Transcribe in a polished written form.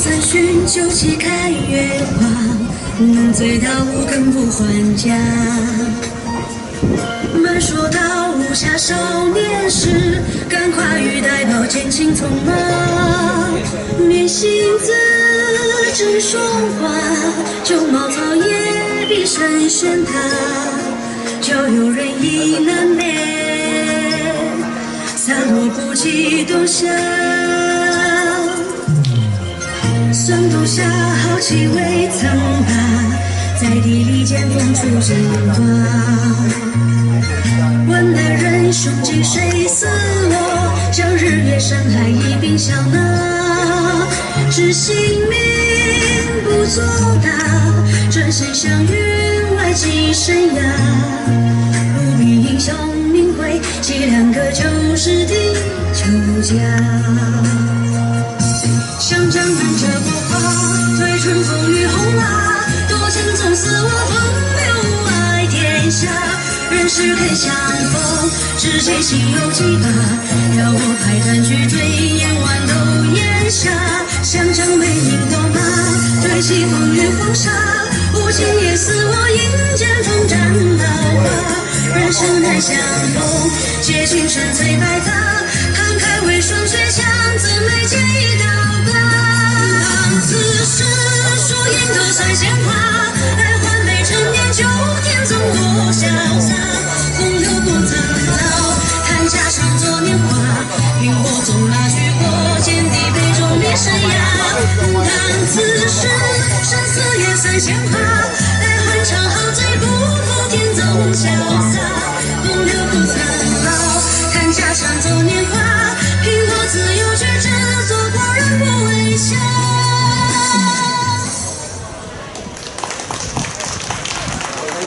三巡酒旗开月光，能醉到无根不还家。慢说到无暇少年时，敢跨玉带宝剑轻匆忙。念心字正霜花，旧茅草也比神仙塔。就有人意难眠，洒落不及冬夏。山头下好气未曾拔，在地里见风出真花。问来人兄弟谁似我？将日月山海一并笑纳。知性命不作大，转身向云外寄生涯。不必英雄名讳，几两个就是地球家。想江南这国花，对春风与红蜡。多情总似我风流爱天下。人世肯相逢，知己心有几把。要我拍弹去追，眼弯都咽下。想将美名多马，对棋风雨黄沙。无情也似我饮剑风斩桃花。人生难相逢，借君身翠白塔。慷慨为霜雪枪，自眉间一刀疤。当此时，输赢都算闲话。来换杯陈年酒，天纵我潇洒。风流不曾老，看家常作年华。萤火纵拉去过，见地杯中灭生涯。当此时，生死也算闲话。来换场好醉，不负天纵潇洒。